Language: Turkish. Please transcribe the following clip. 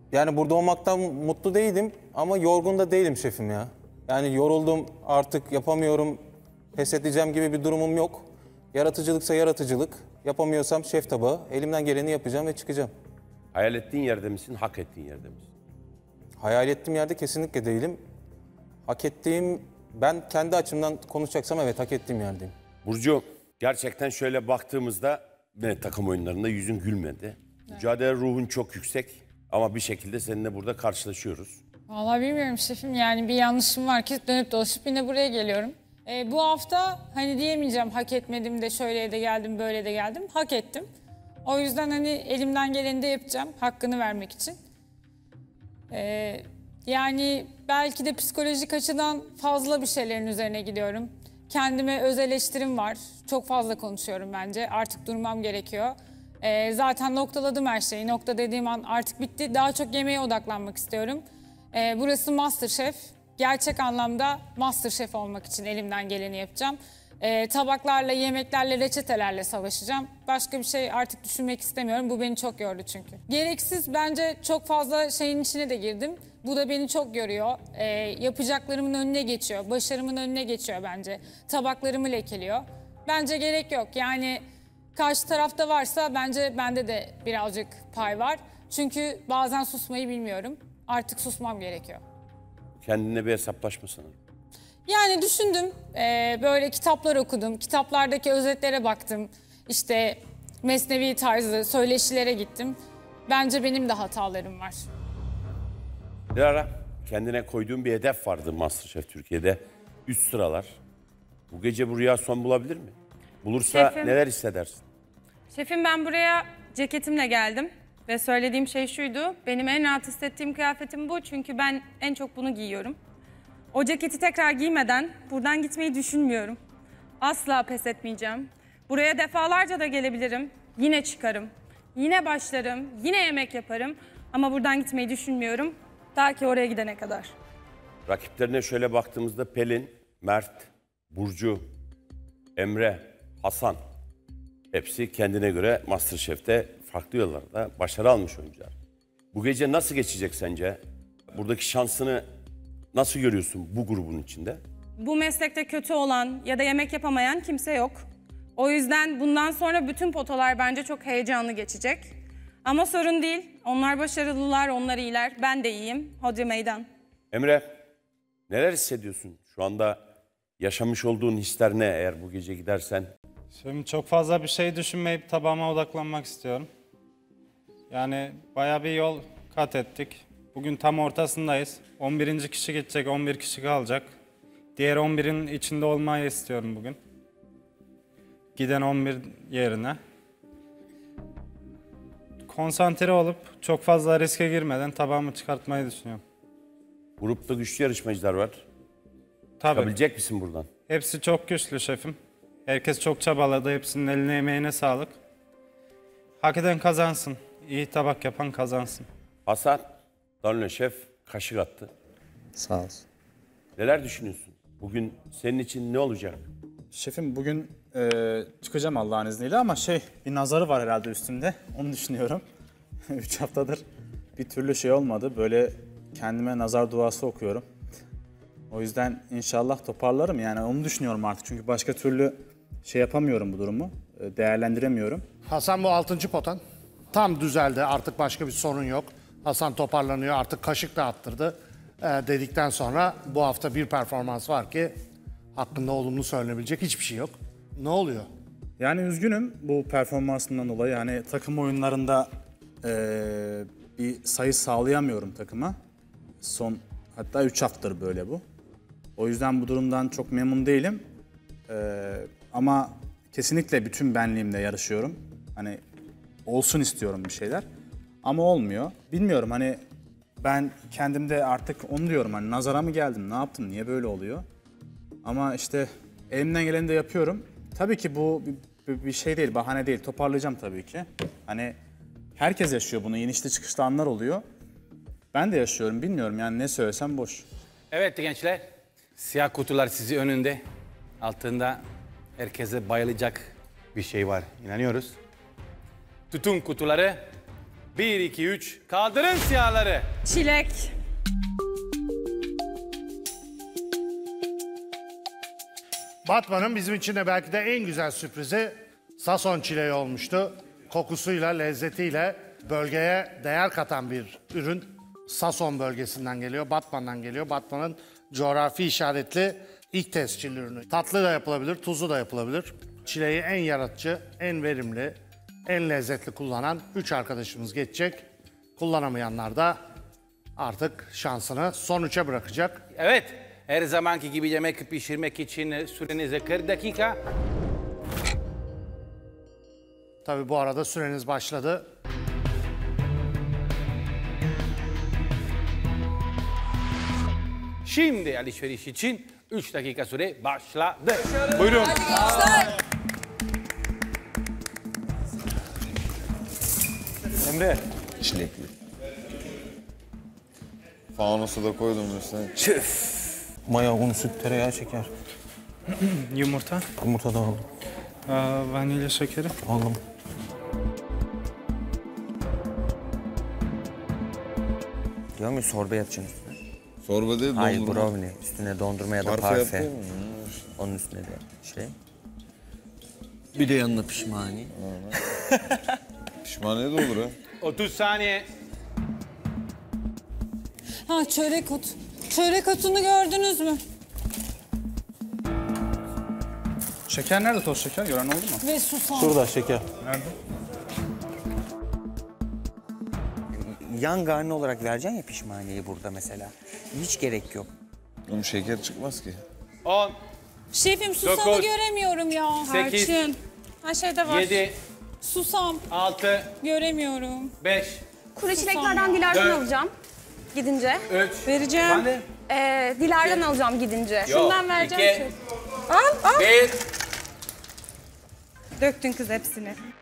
Yani burada olmaktan mutlu değilim ama yorgun da değilim şefim ya. Yani yoruldum, artık yapamıyorum, pes edeceğim gibi bir durumum yok. Yaratıcılıksa yaratıcılık, yapamıyorsam şef tabağı. Elimden geleni yapacağım ve çıkacağım. Hayal ettiğin yerde misin, hak ettiğin yerde misin? Hayal ettiğim yerde kesinlikle değilim. Hak ettiğim, ben kendi açımdan konuşacaksam evet hak ettiğim yerdeyim. Burcu, gerçekten şöyle baktığımızda takım oyunlarında yüzün gülmedi. Evet. Mücadele ruhun çok yüksek ama bir şekilde seninle burada karşılaşıyoruz. Vallahi bilmiyorum şefim, yani bir yanlışım var ki dönüp dolaşıp yine buraya geliyorum. Bu hafta hani diyemeyeceğim hak etmedim de şöyle de geldim böyle de geldim, hak ettim. O yüzden hani elimden geleni de yapacağım hakkını vermek için. Yani belki de psikolojik açıdan fazla bir şeylerin üzerine gidiyorum. Kendime öz eleştirim var. Çok fazla konuşuyorum bence. Artık durmam gerekiyor. Zaten noktaladım her şeyi. Nokta dediğim an artık bitti. Daha çok yemeğe odaklanmak istiyorum. Burası MasterChef. Gerçek anlamda MasterChef olmak için elimden geleni yapacağım. Tabaklarla, yemeklerle, reçetelerle savaşacağım. Başka bir şey artık düşünmek istemiyorum. Bu beni çok yordu çünkü. Gereksiz bence çok fazla şeyin içine de girdim. Bu da beni çok yoruyor. Yapacaklarımın önüne geçiyor. Başarımın önüne geçiyor bence. Tabaklarımı lekeliyor. Bence gerek yok. Yani karşı tarafta varsa bence bende de birazcık pay var. Çünkü bazen susmayı bilmiyorum. Artık susmam gerekiyor. Kendine bir hesaplaşma sanırım. Yani düşündüm, böyle kitaplar okudum, kitaplardaki özetlere baktım, işte mesnevi tarzı söyleşilere gittim. Bence benim de hatalarım var. Dilara, kendine koyduğun bir hedef vardı MasterChef Türkiye'de. Üst sıralar. Bu gece bu rüya son bulabilir mi? Bulursa Şefim, neler hissedersin? Şefim, ben buraya ceketimle geldim ve söylediğim şey şuydu. Benim en rahat hissettiğim kıyafetim bu, çünkü ben en çok bunu giyiyorum. O ceketi tekrar giymeden buradan gitmeyi düşünmüyorum. Asla pes etmeyeceğim. Buraya defalarca da gelebilirim. Yine çıkarım. Yine başlarım. Yine yemek yaparım. Ama buradan gitmeyi düşünmüyorum. Ta ki oraya gidene kadar. Rakiplerine şöyle baktığımızda Pelin, Mert, Burcu, Emre, Hasan. Hepsi kendine göre MasterChef'te farklı yollarda başarı almış oyuncular. Bu gece nasıl geçecek sence? Buradaki şansını nasıl görüyorsun bu grubun içinde? Bu meslekte kötü olan ya da yemek yapamayan kimse yok. O yüzden bundan sonra bütün potalar bence çok heyecanlı geçecek. Ama sorun değil. Onlar başarılılar, onlar iyiler. Ben de iyiyim. Hodri meydan. Emre, neler hissediyorsun? Şu anda yaşamış olduğun hisler ne eğer bu gece gidersen? Şimdi çok fazla bir şey düşünmeyip tabağıma odaklanmak istiyorum. Yani bayağı bir yol kat ettik. Bugün tam ortasındayız. 11. kişi gidecek, 11 kişi kalacak. Diğer 11'in içinde olmayı istiyorum bugün. Giden 11 yerine. Konsantre olup çok fazla riske girmeden tabağımı çıkartmayı düşünüyorum. Grupta güçlü yarışmacılar var. Tabii. Çıkabilecek misin buradan? Hepsi çok güçlü şefim. Herkes çok çabaladı. Hepsinin eline emeğine sağlık. Hak eden kazansın. İyi tabak yapan kazansın. Hasan, Danilo Şef kaşık attı. Sağ olsun. Neler düşünüyorsun? Bugün senin için ne olacak? Şefim bugün çıkacağım Allah'ın izniyle ama bir nazarı var herhalde üstümde. Onu düşünüyorum. 3 haftadır bir türlü şey olmadı. Böyle kendime nazar duası okuyorum. O yüzden inşallah toparlarım, yani onu düşünüyorum artık. Çünkü başka türlü şey yapamıyorum bu durumu. Değerlendiremiyorum. Hasan bu 6. potan. Tam düzeldi, artık başka bir sorun yok. Hasan toparlanıyor, artık kaşık da attırdı. Dedikten sonra bu hafta bir performans var ki hakkında olumlu söylenebilecek hiçbir şey yok. Ne oluyor? Yani üzgünüm bu performansından dolayı. Yani takım oyunlarında bir sayı sağlayamıyorum takıma. Son hatta 3 haftadır böyle bu. O yüzden bu durumdan çok memnun değilim. Ama kesinlikle bütün benliğimle yarışıyorum. Hani olsun istiyorum bir şeyler. Ama olmuyor. Bilmiyorum, hani ben kendimde artık onu diyorum, hani nazara mı geldim, ne yaptım, niye böyle oluyor? Ama işte elimden geleni de yapıyorum. Tabii ki bu bir şey değil, bahane değil. Toparlayacağım tabii ki. Hani herkes yaşıyor bunu, inişli çıkışlı anlar oluyor. Ben de yaşıyorum, bilmiyorum yani, ne söylesem boş. Evet gençler, siyah kutular sizi önünde. Altında herkese bayılacak bir şey var, inanıyoruz. Tutun kutuları 1, 2, 3. Kaldırın siyahları. Çilek. Batman'ın bizim için de belki de en güzel sürprizi Sason çileği olmuştu. Kokusuyla, lezzetiyle bölgeye değer katan bir ürün. Sason bölgesinden geliyor, Batman'dan geliyor. Batman'ın coğrafi işaretli ilk tescilli ürünü. Tatlı da yapılabilir, tuzlu da yapılabilir. Çileği en yaratıcı, en verimli, en lezzetli kullanan 3 arkadaşımız geçecek. Kullanamayanlar da artık şansını son 3'e bırakacak. Evet. Her zamanki gibi yemek pişirmek için süreniz 40 dakika. Tabii bu arada süreniz başladı. Şimdi alışveriş için 3 dakika süre başladı. Buyurun. Emre. Çilekli. Faunosu da koydum üstüne. Maya, un, süt, tereyağı, şeker. Yumurta, Yumurta da aldım. vanilya şekeri. Aldım. Diyor muyum sorba yapacaksın üstüne? Sorba değil, dondurma. Hayır brownie. Üstüne dondurma ya da Parfe parfe. yapıyor mu? Onun üstüne de şey. Bir de yanına pişmani. Pişmaniye de olur ha. 30 saniye. Ha, çörek ot. Çörek otunu gördünüz mü? Şeker nerede, toz şeker? Gören oldu mu? Ve susam. Şurada şeker. Yan garni olarak vereceksin ya pişmaniyeyi burada mesela. Hiç gerek yok. Oğlum şeker çıkmaz ki. 10, Şefim, susamı Dokuz. göremiyorum ya. 8, Tarçın. Her şeyde var. 7, Susam 6, göremiyorum. 5, Kuru çileklerden Dilara'dan Dört. alacağım gidince. 3. Vereceğim. Ben de. Dilara'dan alacağım gidince. Şundan vereceğim. 2, 1. Döktün kız hepsini.